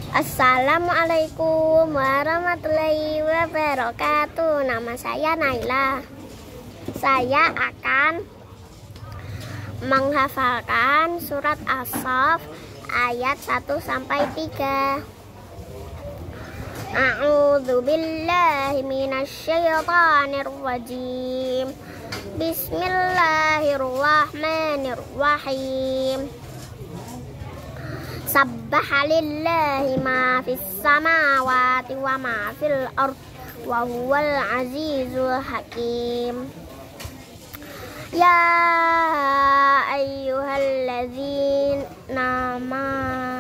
Assalamualaikum warahmatullahi wabarakatuh. Nama saya Naila. Saya akan menghafalkan surat As-Saff ayat 1 sampai 3. A'udzu billahi minasyaitonir rajim. Bismillahirrahmanirrahim. Sabbaha lillahi ma fis samawati wa ma fil ard wa huwal azizul hakim. Ya ayyuhalladzina